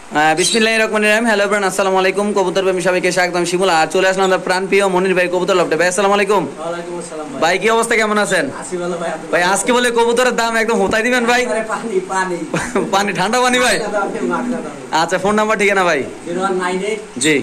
বিসমিল্লাহির রহমানির রহিম। Hello everyone, আসসালামু আলাইকুম। কবুতর প্রেমী সবাইকে স্বাগতম। শিমুল আর চলে আসলাম আমাদের প্রাণপ্রিয় মনির ভাই কবুতর লফটে। ভাই আসসালামু আলাইকুম। ওয়ালাইকুম আসসালাম ভাই কি অবস্থা, কেমন আছেন? আসি ভালো ভাই। ভাই আজকে বলে কবুতরের দাম একদম হোতাই দিবেন ভাই। পানি পানি পানি ঠান্ডা পানি ভাই। আচ্ছা, ফোন নাম্বার ঠিকানা ভাই? 0198 জি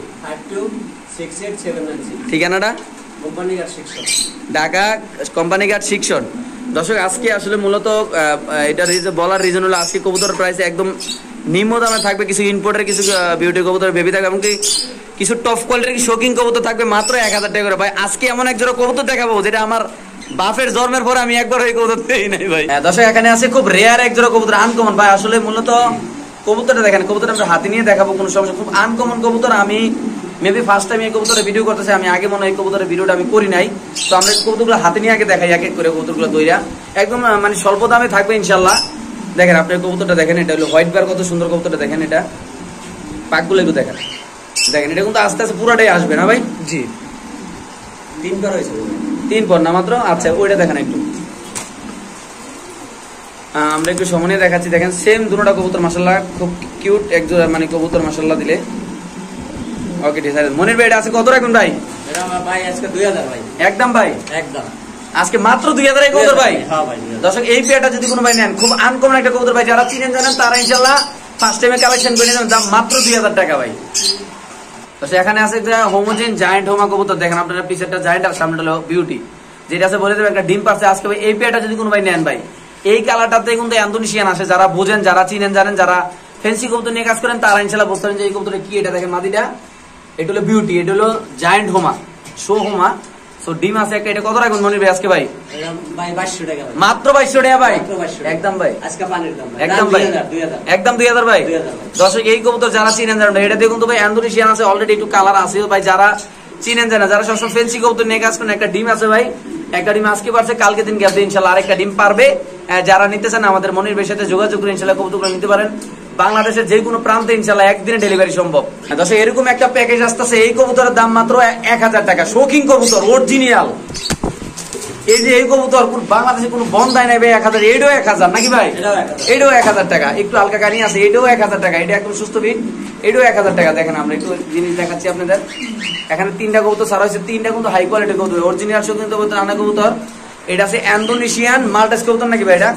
5268 ঠিকানাটা কোম্পানি ঘাট শিক্ষক, ঢাকা কোম্পানি ঘাট শিক্ষণ। দর্শক আজকে আসলে মূলত এটা বলার রিজন হলো আজকে কবুতরের প্রাইস একদম নিম্ন দামে থাকবে। কিছু ইম্পোর্টের, কিছু বিউটি কবুতর বেবি থাকবে, এমনকি কিছু টপ কোয়ালিটির শৌখিন কবুতর থাকবে মাত্র 1000 টাকা করে। ভাই আজকে এমন এক জোড়া কবুতর দেখাবো যেটা আমার বাপের জন্মের পর আমি একবার ওই কবুতর পেয়ে নাই ভাই। দর্শক এখানে আছে খুব রেয়ার এক জোড়া কবুতর, আনকমন ভাই। আসলে মূলত কবুতরটা দেখেন, কবুতরটা আমরা হাতে নিয়ে দেখাবো, কোনো সমস্যা। খুব আনকমন কবুতর। আমি মেবি ফার্স্ট টাইম এই কবুতরের ভিডিও করতেছি। আমি আগে মনে হয় এই কবুতরের ভিডিওটা আমি করি নাই। তো আমরা কবুতরগুলো হাতে নিয়ে আগে দেখাই, এক এক করে কবুতরগুলো দইরা একদম মানে স্বল্প দামে থাকবে ইনশাল্লাহ। দেখেন আপনার কবুতরটা দেখেন, এটা হলো হোয়াইট বার, কত সুন্দর কবুতরটা দেখেন। এটা পাকগুলো একটু দেখেন, দেখেন এটা কিন্তু আস্তে আস্তে পুরাটাই আসবে না ভাই? জি, 3 বার হয়েছে, 3 পর না মাত্র। আচ্ছা ওইটা দেখেন একটু, আমরা একটু সময় দেখাচ্ছি। দেখেন সেম দুটোটা কবুতর মাশাআল্লাহ, খুব কিউট এক জোড়া মানে কবুতর মাশাআল্লাহ দিলে। ওকে ঠিক আছে। মনির ভাই এটা আছে কত রাখুন ভাই? এটা ভাই আজকে 2000 ভাই। একদম ভাই, একদম আজকে মাত্র 2000 এই কবুতর ভাই। হ্যাঁ ভাই। দর্শক এই পেয়ারটা যদি কোনো ভাই নেন, খুব আনকমন একটা কবুতর ভাই। যারা চিনেন জানেন তারা ইনশাআল্লাহ ফার্স্ট টাইমে কালেকশন করে নেবেন। দাম মাত্র 2000 টাকা ভাই। দর্শক এখানে আছে একটা হোমোজেন জায়ান্ট হোমা কবুতর। দেখেন আপনারা পিছেরটা জায়ান্ট আর সামনেটা হলো বিউটি। যেটা আছে বলে দেবেন একটা ডিম পারছে আজকে ভাই। এই পেয়ারটা যদি কোনো ভাই নেন ভাই, এই কালারটাতে কিন্তু ইন্দোনেশিয়ান আসে। যারা বোঝেন, যারা চিনেন জানেন, যারা ফ্যান্সি কবুতর নিয়ে কাজ করেন তারা ইনশাআল্লাহ বুঝতে পারেন যে এই কবুতরটা কি। এটা দেখেন মাদিটা, এটা হলো বিউটি, এটা হলো জায়ান্ট হোমা, শো হোমা। সো ডিম আছে একটা। এটা কত রাখবেন মনির ভাই আজকে ভাই? এটা ভাই 2200 টাকা ভাই। মাত্র 2200 টাকা ভাই। মাত্র 2200 টাকা। একদম ভাই, আজকে পানির দাম ভাই। একদম ভাই, 2000 একদম 2000 ভাই। 2000 দর্শক এই কবুতর যারা চিনেন জানেন, এটা দিয়ে কিন্তু ভাই ইন্দোনেশিয়ান আছে অলরেডি, একটু কালার আছে ভাই। যারা চিনেন জানেন, যারা সবসময় ফ্যান্সি কবুতর নিয়ে কাজ করেন, একটা ডিম আছে ভাই। একটা ডিম আজকে পারছে, কালকে দিন গ্যাপ দিয়ে ইনশাআল্লাহ আরেকটা ডিম পারবে। যারা নিতে চান আমাদের মনির ভাইয়ের সাথে যোগাযোগ করে ইনশাআল্লাহ কবুতরগুলো নিতে পারেন। বাংলাদেশের যে কোনো প্রান্তে ইনশাআল্লাহ একদিনে ডেলিভারি সম্ভব। দর্শক এরকম একটা প্যাকেজ আসতেছে। এই কবুতরের দাম মাত্র 1000 টাকা। শৌখিন কবুতর অরিজিনাল। এই যে এই কবুতর কোন বাংলাদেশে কোনো বন্ধায় নাই ভাই 1000। এইটাও 1000 নাকি ভাই? এটাও 1000 টাকা। একটু হালকা কানি আছে, এটাও 1000 টাকা। এটা একদম সুস্থ বিট, এটাও 1000 টাকা। দেখেন আমরা একটু জিনিস দেখাচ্ছি আপনাদের। এখানে 3টা কবুতর ছাড়া হয়েছে, 3টা কিন্তু হাই কোয়ালিটির কবুতর, অরিজিনাল শৌখিন কবুতর, আনা কবুতর। এটা আছে ইন্দোনেশিয়ান মাল্টাস কবুতর নাকি ভাই?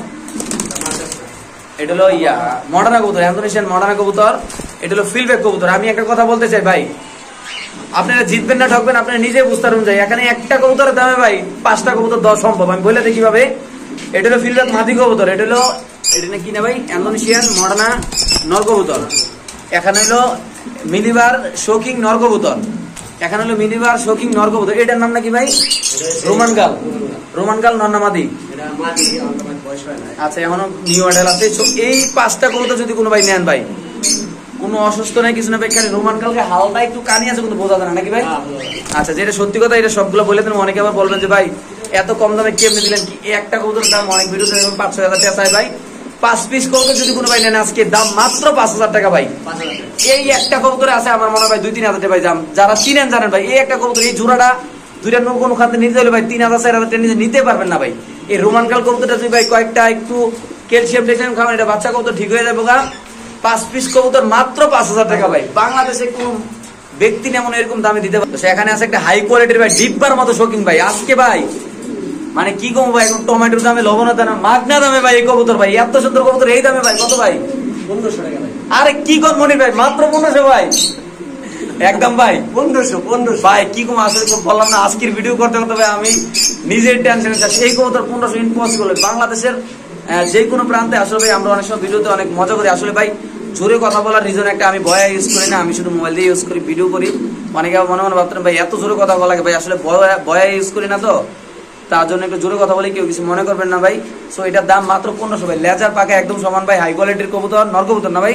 এটা হলো মডার্না কবুতর, ইন্দোনেশিয়ান মডার্না কবুতর। এটা হলো ফিল্ডব্যাক কবুতর। আমি একটা কথা বলতে চাই ভাই, আপনারা জিতবেন না ঠকবেন আপনারা নিজে বুঝতে পারবেন। যাই এখানে একটা কবুতরের দামে ভাই 5টা কবুতর দেওয়া সম্ভব। আমি বলে দেখি ভাবে। এটা হলো ফিল্ডব্যাক মাদি কবুতর। এটা হলো এটা কি না ভাই? ইন্দোনেশিয়ান মডার্না নর কবুতর। এখানে হলো মিলিবার শৌকিং নর কবুতর। এখানে হলো মিলিবার শৌকিং নর কবুতর। এটার নাম নাকি ভাই? রোমান গাল। রোমান গাল নর না মাদি? এটা মাদি, আমার বয়স হয় না। আচ্ছা এখনো নিউ অ্যাডাল আছে। এই 5টা কবুতর যদি কোনো ভাই নেন ভাই, কোনো অসুস্থ নাই, কিছু না ভাই। খালি রোমান কালকে হালকা একটু কানি আছে, কিন্তু বোঝা যায় না নাকি ভাই? আচ্ছা যেটা সত্যি কথা, এটা সবগুলো বলে দেন। অনেকে আবার বলবেন যে ভাই এত কম দামে কেমনে দিলেন? কি একটা কবুতর দাম অনেক ভিডিওতে 5-6 হাজার টাকা চাই ভাই। 5 পিস কবুতর যদি কোনো ভাই নেন আজকে দাম মাত্র 5000 টাকা ভাই। এই একটা কবুতরে আছে আমার মনে হয় ভাই 2-3 হাজার টাকা ভাই দাম। যারা চিনেন জানেন ভাই, এই একটা কবুতর, এই জোড়াটা দুইটা নৌকো কোনো খাতে নিতে হলে ভাই 3000-4000 টাকা নিতে পারবেন না ভাই। এই রোমান কাল কবুতরটা যদি ভাই কয়েকটা একটু ক্যালসিয়াম ট্যালসিয়াম খাওয়ান, এটা বাচ্চা কবুতর ঠিক হয়ে যাবে গা। 5 পিস কবুতর মাত্র 5000 টাকা ভাই। বাংলাদেশে কোন ব্যক্তি এমন এরকম দামে দিতে পারে? সেখানে আছে একটা হাই কোয়ালিটির ভাই, ডিব্বার মতো শৌখিন ভাই। আজকে ভাই মানে কি কম ভাই, এখন টমেটোর দামে, লবণের দামে, মাগনা দামে ভাই এই কবুতর ভাই। এত সুন্দর কবুতর এই দামে ভাই। কত ভাই? 1500 টাকা ভাই। আরে কি কর মনির ভাই, মাত্র 1500 ভাই। একদম ভাই 1500 ভাই। কি কম আসলে বললাম না, আজকের ভিডিও করতে করতে ভাই আমি নিজের টেনশনে যাচ্ছি। এই কবুতর 1500 ইম্পসিবল। বাংলাদেশের যে কোনো প্রান্তে আসলে ভাই আমরা অনেক সময় ভিডিওতে অনেক মজা করি। আসলে ভাই জোরে কথা বলার রিজন একটা, আমি ভয়া ইউজ করি না, আমি শুধু মোবাইল দিয়ে ইউজ করি, ভিডিও করি। অনেকে মনে মনে ভাবতেন ভাই এত জোরে কথা বলা লাগে ভাই। আসলে ভয়া ইউজ করি না, তো তার জন্য একটু জোরে কথা বলে কেউ কিছু মনে করবেন না ভাই। সো এটার দাম মাত্র 1500 ভাই। লেজার পাকা একদম সমান ভাই, হাই কোয়ালিটির কবুতর, নর কবুতর না ভাই?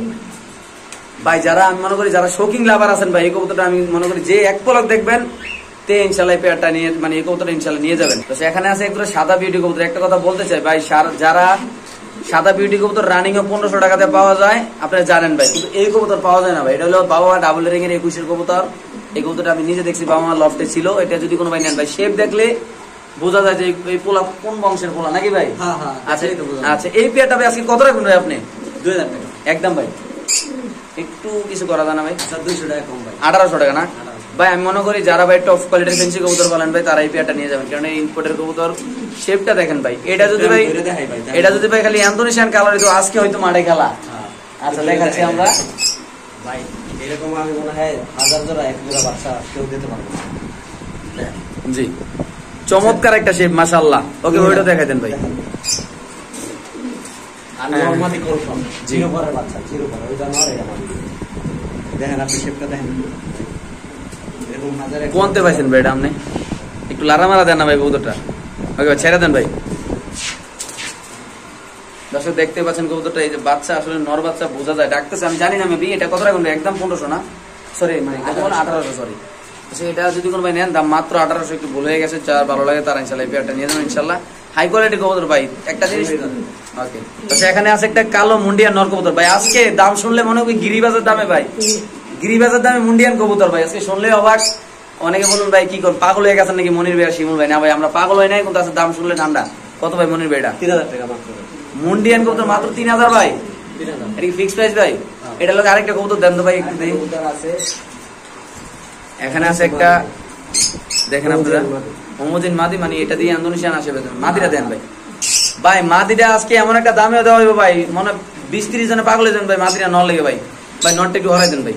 ভাই যারা আমি মনে করি যারা শৌকিং লাভার আছেন ভাই, এই কবুতরটা আমি মনে করি যে এক পলক দেখবেন তে ইনশাআল্লাহ পেয়ারটা নিয়ে মানে এই কবুতরটা ইনশাআল্লাহ নিয়ে যাবেন। তো এখানে আছে একটু সাদা বিউটি কবুতর। একটা কথা বলতে চাই ভাই, যারা সাদা বিউটি কবুতর রানিং ও 1500 টাকাতে পাওয়া যায় আপনারা জানেন ভাই, কিন্তু এই কবুতর পাওয়া যায় না ভাই। এটা হলো বাবা ডাবল রিং এর 21 এর কবুতর। এই কবুতরটা আমি নিজে দেখছি, বাবা লফটে ছিল। এটা যদি কোনো ভাই নেন ভাই, শেপ দেখলে বোঝা যায় যে এই পোলা কোন বংশের পোলা নাকি ভাই? হ্যাঁ হ্যাঁ। আচ্ছা আচ্ছা, এই পেয়ারটা ভাই আজকে কত রাখবেন ভাই আপনি? 2000 টাকা একদম ভাই। একটু কিছু করা যায় না ভাই? আচ্ছা 200 টাকা কম ভাই। 1800 টাকা না 1800 ভাই? আমি মনে করি যারা ভাই টপ কোয়ালিটির ফেন্সি কবুতর পালেন ভাই তারা এই পেয়ারটা নিয়ে যাবেন, কারণ এই ইম্পোর্টের কবুতর শেপটা দেখেন ভাই। এটা যদি ভাই ধরে দেখাই ভাই। এটা যদি ভাই খালি ইন্দোনেশিয়ান কালার হইতো আজকে হয়তো মাঠে খেলা। হ্যাঁ। আচ্ছা দেখাচ্ছি আমরা ভাই এরকম আমি মনে হয় 1000 জোড়া 1 জোড়া বাচ্চা কেউ দিতে পারবে না। জি, চমৎকার একটা শেপ মাশাআল্লাহ। ওকে ওইটা দেখাই দেন ভাই। আর হ্যাঁ। নরমালি কলফার্ম জি। 0 পরের বাচ্চা 0 পরে ওইটা নর এটা নর। দেখেন আপনি শেপটা দেখেন এরকম হাজারে কোনতে পাইছেন ভাই এটা আপনি? একটু লারা মারা দেন না ভাই কবুতরটা। ওকে ভাই ছেড়ে দেন ভাই। দর্শক দেখতে পাচ্ছেন কবুতরটা, এই যে বাচ্চা আসলে নর বাচ্চা বোঝা যায়, ডাকতেছে আমি জানি না মেবি এটা কত টাকা একদম 1500 না সরি মানে 1800 সরি। আচ্ছা এটা যদি কোনো ভাই নেন দাম মাত্র 1800, একটু ভুল হয়ে গেছে, যার ভালো লাগে তারা ইনশাআল্লাহ এই পেয়ারটা নিয়ে যাবেন ইনশাআল্লাহ। হাই কোয়ালিটি কবুতর ভাই। একটা জিনিস ওকে, আচ্ছা এখানে আছে একটা কালো মুন্ডিয়ান নর কবুতর ভাই। আজকে দাম শুনলে মনে হয় গিরিবাজার দামে ভাই, গিরিবাজার দামে মুন্ডিয়ান কবুতর ভাই। আজকে শুনলে অবাক। অনেকে বলুন ভাই কি কর পাগল হয়ে গেছেন নাকি মনির ভাই আর শিমুল ভাই? না ভাই আমরা পাগল হই নাই, কিন্তু আছে দাম শুনলে ঠান্ডা। কত ভাই মনির ভাই এটা? 3000 টাকা মাত্র। মুন্ডিয়ান কবুতর মাত্র 3000 ভাই? 3000 এটা কি ফিক্সড প্রাইস ভাই? এটা লোক আরেকটা কবুতর দেন তো ভাই একটু দেই। উদার আছে। এখানে আছে একটা দেখেন আপনারা হোমোজিন মাদি, মানে এটা দিয়ে ইন্দোনেশিয়ান আসবে। মাদিটা দেন ভাই। ভাই মাদিটা আজকে এমন একটা দামে দেওয়া হবে ভাই, মনে 20-30 জনে পাগল হয়ে যান ভাই মাদিটা নর লেগে ভাই। ভাই নটটা একটু হরাই দেন ভাই।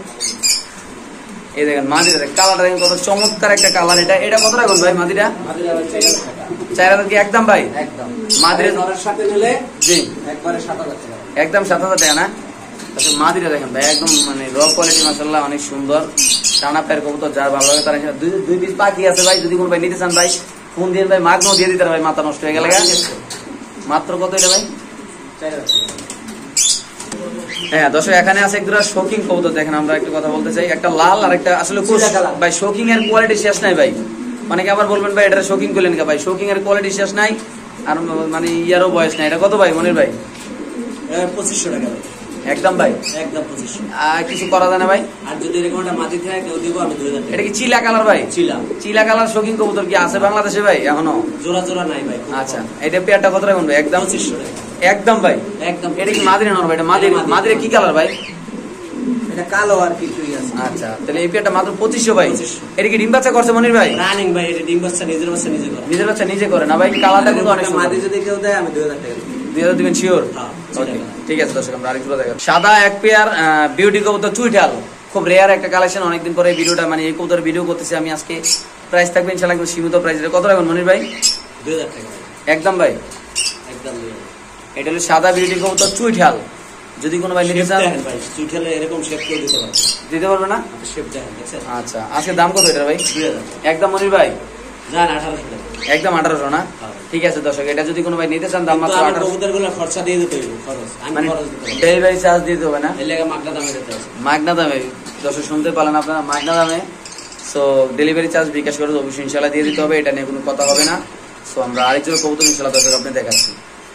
এই দেখেন মাদিটা কালারটা দেখেন কত চমৎকার একটা কালার। এটা এটা কত টাকা ভাই মাদিটা? মাদিরা হচ্ছে 4000 টাকা 4000 কি একদম ভাই? একদম। মাদিরা নরের সাথে মিলে জি একবারে 7000 টাকা। একদম 7000 টাকা না? আচ্ছা মাদিরা দেখেন ভাই একদম মানে র কোয়ালিটি মাশাআল্লাহ অনেক সুন্দর। টানা পেয়ার কবুতর যার ভালো লাগে তারা দুই পিস পাখি আছে ভাই, যদি কোনো ভাই নিতে চান ভাই ফোন দিয়ে ভাই মাগনো দিয়ে দিতে ভাই, মাথা নষ্ট হয়ে গেলে। মাত্র কত এটা ভাই? 4000 টাকা। হ্যাঁ দর্শক এখানে আছে একটা শোকিং কবুতর দেখেন, আমরা একটু কথা বলতে চাই। একটা লাল আর একটা আসলে ভাই শোকিং এর কোয়ালিটি শেষ নাই ভাই। অনেকে আবার বলবেন ভাই এটা শোকিং করলেন কে ভাই? শোকিং এর কোয়ালিটি শেষ নাই আর মানে ইয়ারও বয়স নাই। এটা কত ভাই মনির ভাই? 2500 টাকা ভাই। একদম ভাই? একদম 2500। আর কিছু করা যায় না ভাই? আর যদি এরকম একটা মাটি থাকে কেউ দিব আমি 2000 টাকা। এটা কি চিলা কালার ভাই? চিলা চিলা কালার শোকিং কবুতর কি আছে বাংলাদেশে ভাই এখনো? জোড়া জোড়া নাই ভাই। আচ্ছা এটা পেয়ারটা কত টাকা ভাই? একদম 2500 টাকা। একদম ভাই? একদম। এটা কি মাদিরা নর ভাই? এটা মাদিরা মাদিরা কি কালার ভাই? এটা কালো আর কিছুই আছে। আচ্ছা তাহলে এই পেয়ারটা মাত্র 2500 ভাই। 2500 এটা কি ডিম বাচ্চা করছে মনির ভাই? রানিং ভাই, এটা ডিম বাচ্চা নিজের বাচ্চা নিজে করে। নিজের বাচ্চা নিজে করে না ভাই? কালারটা কিন্তু অনেক মাটি সুন্দর। যদি কেউ দেয় আমি 2000 টাকা দিব। 2000 দিবেন শিওর? হ্যাঁ, ওকে ঠিক আছে দর্শক আমরা আরেকটু দেখাবো। সাদা এক পেয়ার বিউটি কবুতর চুইঠাল, খুব রেয়ার একটা কালেকশন। অনেকদিন পরে এই ভিডিওটা মানে এই কবুতর ভিডিও করতেছি আমি আজকে। প্রাইস থাকবে ইনশাআল্লাহ একদম সীমিত প্রাইস। কত রাখবেন মনির ভাই? 2000 টাকা ভাই। একদম ভাই? একদম 2000। এটা হলো সাদা বিউটি কবুতর চুইঠাল, যদি কোনো ভাই নিতে চান দেখেন ভাই, চুইঠালে এরকম শেপ কেউ দিতে পারবে। দিতে পারবে না? আপনি শেপ দেখেন, দেখছেন? আচ্ছা আজকে দাম কত এটা ভাই? 2000। একদম মনির ভাই? জান 1800 টাকা। একদম 1800 না? হ্যাঁ। ঠিক আছে দর্শক এটা যদি কোনো ভাই নিতে চান দাম মাত্র কিন্তু আমার 1800। কবুতরগুলো খরচা দিয়ে দিতে হইব, খরচ আমি মানে খরচ দিতে পারবো। ডেলিভারি চার্জ দিতে হবে না? এর লাগা মাগনা দামে দিতে হবে। মাগনা দামে দর্শক শুনতে পারেন আপনারা, মাগনা দামে। সো ডেলিভারি চার্জ বিকাশ করে অবশ্যই ইনশাআল্লাহ দিয়ে দিতে হবে, এটা নিয়ে কোনো কথা হবে না। সো আমরা আরেকজন কবুতর ইনশাআল্লাহ দর্শক আপনি দেখাচ্ছি।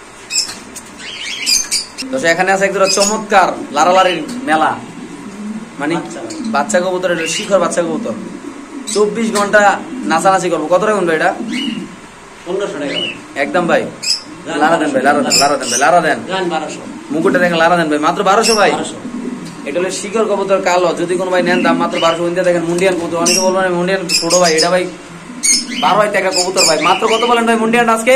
দর্শক এখানে আছে একজন চমৎকার লারালারির মেলা, মানে বাচ্চা কবুতর, এটা শিখর বাচ্চা কবুতর 24 ঘন্টা নাচানাচি করবো। কত রাখুন ভাই এটা? 1500 টাকা ভাই। একদম ভাই? লারা দেন ভাই, লারা দেন, লারা দেন ভাই, লারা দেন। জান 1200। মুকুটটা দেখেন লারা দেন ভাই, মাত্র 1200 ভাই? 1200। এটা হলো শিকর কবুতর কালো, যদি কোনো ভাই নেন দাম মাত্র 1200। ইন্ডিয়া দেখেন মুন্ডিয়ান কবুতর, অনেকে বলবেন মুন্ডিয়ান ছোট ভাই, এটা ভাই 12 টাকা কবুতর ভাই। মাত্র কত বলেন ভাই মুন্ডিয়ান আজকে?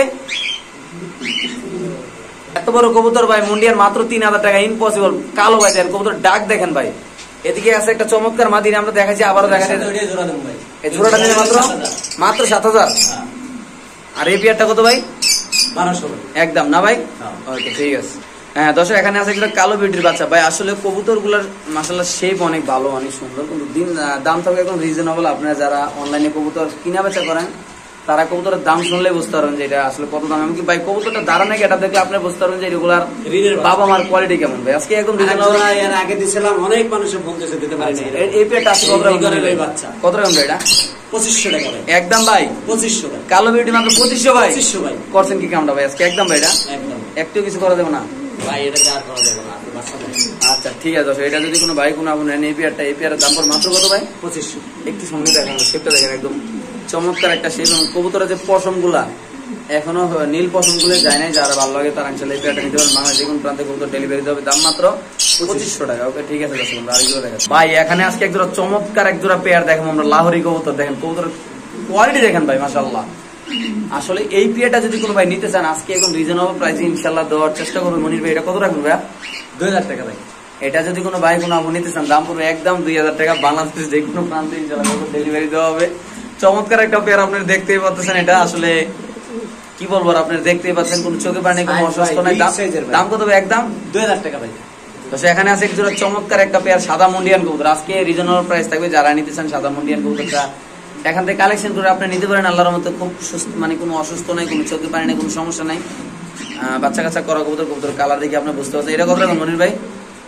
এত বড় কবুতর ভাই মুন্ডিয়ান মাত্র 3000 টাকা। ইম্পসিবল। কালো ভাই দেখেন কবুতর ডাক দেখেন ভাই। এদিকে আছে একটা চমৎকার মাদির, আমরা দেখাচ্ছি আবারও দেখাচ্ছি। ওইটাই জোড়া দেন ভাই। এই জোড়াটা নিলে মাত্র 7000। হ্যাঁ। আর এই পেয়ারটা কত ভাই? 1200 ভাই। একদম না ভাই? হ্যাঁ। ওকে ঠিক আছে। হ্যাঁ দর্শক এখানে আছে একটা কালো বিউটির বাচ্চা ভাই। আসলে কবুতর গুলার মাশাআল্লাহ শেপ অনেক ভালো, অনেক সুন্দর, কিন্তু দাম থাকবে একদম রিজনেবল। আপনারা যারা অনলাইনে কবুতর কিনা বেচা করেন তারা কবুতরের দাম শুনলে বুঝতে পারবেন যে এটা আসলে কত দাম। এমনকি ভাই কবুতরটা দাঁড়ানো এটা দেখলে আপনি বুঝতে পারবেন যে রেগুলার বাবা মার কোয়ালিটি কেমন ভাই। আজকে একদম রিজনেবল। এর আগে দিছিলাম, অনেক মানুষের ফোন দিতে দিতে পারি না। এই পেয়ারটা আছে কত টাকা এই বাচ্চা কত টাকা ভাই এটা? 2500 টাকা ভাই। একদম ভাই? 2500 টাকা। কালো বিউটি মাত্র 2500 ভাই? 2500 ভাই। করছেন কি কামটা ভাই আজকে? একদম ভাই এটা একদম একটু কিছু করা দেবো না ভাই, এটা যা করা যাবে না, আপনি বাচ্চা দেন। আচ্ছা ঠিক আছে। এটা যদি কোনো ভাই কোনো আপনার এই পেয়ারের দাম পড়ে মাত্র কত ভাই? 2500। একটু সামনে দেখেন শেপটা দেখেন, একদম চমৎকার একটা শেপ। এবং কবুতরের যে পশম গুলা এখনো নীল পছন্দ গুলো যায় নাই, যারা ভালো লাগে তারা ইনশাআল্লাহ এই পেয়ারটা নিতে পারেন। বাংলাদেশ যে কোনো প্রান্তে কবুতর ডেলিভারি দেবে, দাম মাত্র 2500 টাকা। ওকে ঠিক আছে দর্শক, আমরা আরেকজোড়া দেখাচ্ছি ভাই। এখানে আজকে একজোড়া চমৎকার একজোড়া পেয়ার দেখাবো আমরা, লাহোরি কবুতর। দেখেন কবুতরের কোয়ালিটি দেখেন ভাই, মাশাআল্লাহ। আসলে এই পেয়ারটা যদি কোনো ভাই নিতে চান আজকে একদম রিজনেবল প্রাইসে ইনশাআল্লাহ দেওয়ার চেষ্টা করবো। মনির ভাই এটা কত রাখবেন ভাইয়া? 2000 টাকা ভাই। এটা যদি কোনো ভাই কোনো আপনি নিতে চান দাম পড়বে একদম 2000 টাকা। বাংলাদেশ যে কোনো প্রান্তে ইনশাআল্লাহ ডেলিভারি দেওয়া হবে। চমৎকার একটা পেয়ার আপনারা দেখতেই পাচ্ছেন। এটা আসলে কি বলবো, আপনারা দেখতেই পাচ্ছেন, কোনো চোখে পানি কোনো অসুস্থ নাই। দাম কত ভাই? একদম 2000 টাকা ভাই। তো এখানে আছে একজোড়া চমৎকার একটা পেয়ার সাদা মুন্ডিয়ান কবুতর। আজকে রিজনেবল প্রাইস থাকবে, যারা নিতে চান সাদা মুন্ডিয়ান কবুতরটা এখান থেকে কালেকশন করে আপনি নিতে পারেন। আল্লাহর মতো খুব সুস্থ, মানে কোনো অসুস্থ নাই, কোনো চোখে পানি নাই, কোনো সমস্যা নাই। বাচ্চা কাচ্চা করা কবুতর, কবুতর কালার দেখে আপনি বুঝতে পারছেন। এটা কত রাখুন মনির ভাই?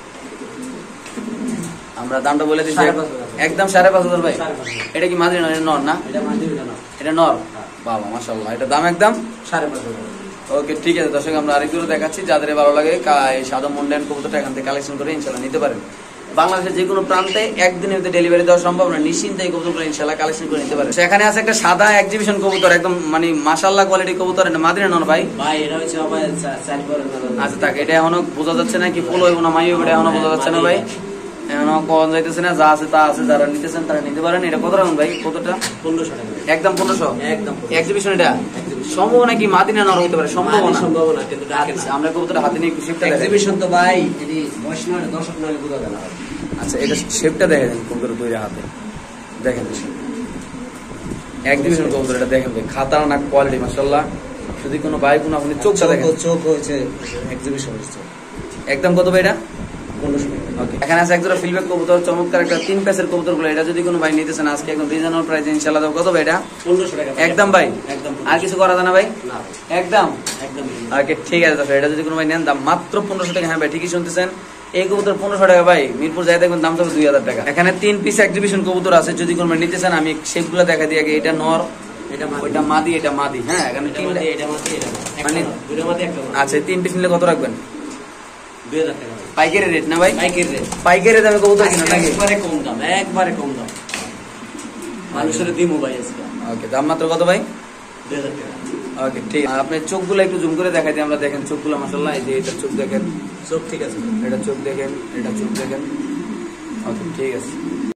আমরা দামটা বলে দিচ্ছি একদম 5,500 ভাই। এটা কি মাঝে নর না? এটা নর। বাবা মাশাআল্লাহ, এটা দাম একদম 5,500। ওকে ঠিক আছে দর্শক, আমরা আরেকটু দেখাচ্ছি। যাদের ভালো লাগে এই সাদা মুন্ডিয়ান কবুতরটা এখান থেকে কালেকশন করে ইনশাআল্লাহ নিতে পারেন। বাংলাদেশের যে কোনো প্রান্তে একদিনের মধ্যে ডেলিভারি দেওয়া সম্ভব না, নিশ্চিন্তে এই কবুতরগুলো ইনশাআল্লাহ কালেকশন করে নিতে পারেন। সেখানে আছে একটা সাদা এক্সিবিশন কবুতর, একদম মানে মাশাআল্লাহ কোয়ালিটি কবুতর। এটা মাদিনা নর ভাই? ভাই এটা হচ্ছে আবার চার পরে না। আচ্ছা থাক, এটা এখনো বোঝা যাচ্ছে না কি ফুল হইব না মাই হইব, এটা এখনো বোঝা যাচ্ছে না ভাই, এখনো কোন যাইতেছে না। যা আছে তা আছে, যারা নিতেছেন তারা নিতে পারেন। এটা কত রাখুন ভাই? কতটা? 1500 টাকা। একদম 1500 একদম। এক্সিবিশন এটা সম্ভব নাকি মাদিনা নর হইতে পারে? সম্ভাবনা কিন্তু ডাকে না। আমরা কবুতরটা হাতে নিয়ে একটু শেপটা দেখাই। এক্সিবিশন তো ভাই যদি বয়স নয় দর্শক নয় বুঝা যায় না। আচ্ছা এটা শেপটা দেখে দেন কবুতর দুই হাতে দেখেন। এক্সিবিশন কবুতর এটা দেখেন ভাই, খাতারনাক কোয়ালিটি মাশাআল্লাহ। যদি কোনো ভাই কোনো আপনি চোখটা দেখেন, চোখ হয়েছে এক্সিবিশন হচ্ছে। একদম কত ভাই এটা? 1500 টাকা। ওকে, এখানে আছে একজোড়া ফিলব্যাক কবুতর, চমৎকার একটা 3 পেসের কবুতর গুলো। এটা যদি কোনো ভাই নিতে চান আজকে একদম রিজনেবল প্রাইসে ইনশাআল্লাহ দাও। কত ভাই এটা? 1500 টাকা। একদম ভাই, একদম। আর কিছু করা যায় না ভাই? না একদম। একদম। ওকে ঠিক আছে দর্শক, এটা যদি কোনো ভাই নেন দাম মাত্র 1500 টাকা। হ্যাঁ ভাই ঠিকই শুনতেছেন, এই কবুতর 1500 টাকা ভাই। মিরপুর যাই দেখবেন দাম থাকবে 2000 টাকা। এখানে 3 পিস এক্সিবিশন কবুতর আছে, যদি কোনো ভাই নিতে চান আমি শেপগুলো দেখা দিই আগে। এটা নর, ওইটা মাদি, এটা মাদি। হ্যাঁ এখানে তিনটা, এটা মাটি এটা মানে দুটো মাটি একটা। আচ্ছা 3 পিস নিলে কত রাখবেন? 2000 টাকা। পাইকারি রেট না ভাই? পাইকারি রেট। পাইকারি দামে কবুতর কিনা নাকি? একবারে কম দাম, একবারে কম দাম। মানুষের দিমু ভাই আজকে। ওকে, দাম মাত্র কত ভাই? 2000 টাকা। ওকে ঠিক আছে, আপনি চোখগুলো একটু জুম করে দেখাই দিই আমরা। দেখেন চোখগুলো মাশাআল্লাহ, এই যে এটা চোখ দেখেন, সব ঠিক আছে। এটা চোখ দেখেন, এটা চোখ দেখেন। ওকে ঠিক আছে।